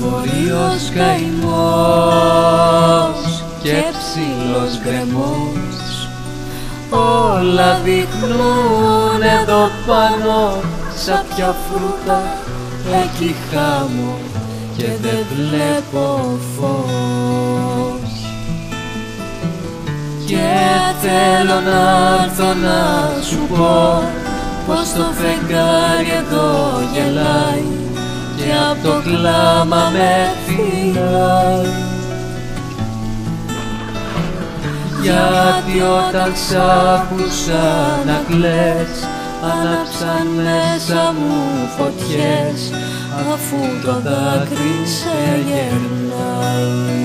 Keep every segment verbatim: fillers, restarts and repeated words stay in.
Βορείος καημός και ψηλός γκρεμός, όλα δείχνουν εδώ πάνω σάπια φρούτα, εκεί χάμω και δεν βλέπω φως. Και θέλω να έρθω να σου πω πως το φεγγάρι εδώ γελάει και απ' το κλάμα με φυλάει. Γιατί όταν σ' άκουσα να κλαις, άναψαν μέσα μου φωτιές, αφού το δάκρυ σε γερνάει.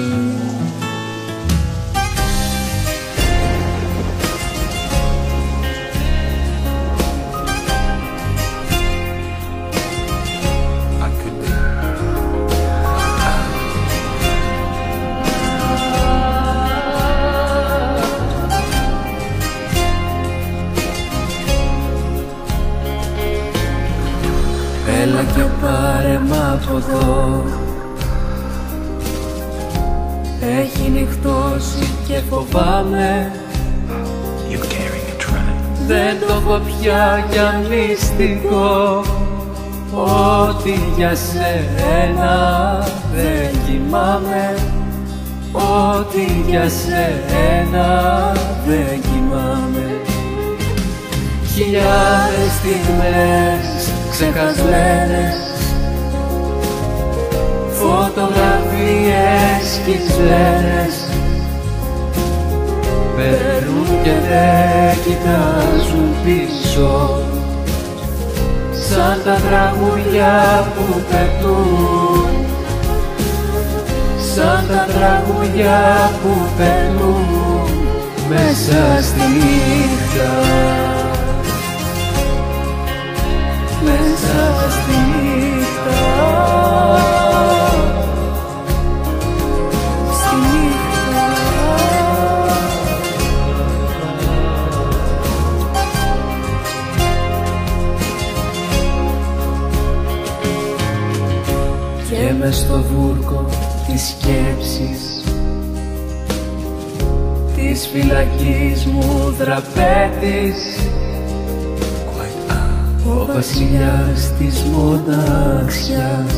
Έλα και πάρε μ' από εδώ, έχει νυχτώσει και φοβάμαι. Δεν το έχω πια για μυστικό, ότι για σένα δεν κοιμάμαι, ότι για σένα δεν κοιμάμαι. Χιλιάδες στιγμές ξεχασμένες, φωτογραφίες σκισμένες, περνούν και δεν κοιτάζουν πίσω, σαν τα τραγούδια που πετούν, σαν τα τραγούδια που περνούν μέσα στη νύχτα, μέσα στη νύχτα, στη νύχτα. Και μες στο βούρκο της σκέψης, της φυλακής μου δραπέτης, ο βασιλιάς της μοναξιάς,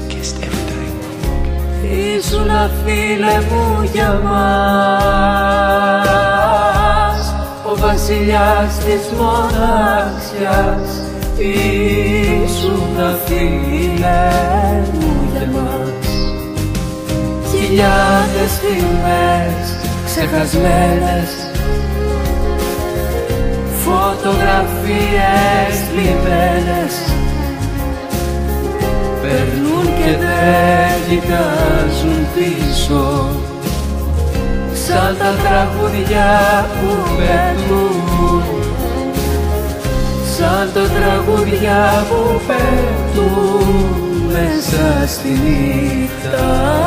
ήσουνα φίλε μου για μας. Ο βασιλιάς της μοναξιάς, ήσουνα φίλε μου για μας. Χιλιάδες στιγμές ξεχασμένες, φωτογραφίες θλιμμένες, περνούν και δεν κοιτάζουν πίσω, σαν τα τραγούδια που πετούν, σαν τα τραγούδια που πετούν μέσα στη νύχτα.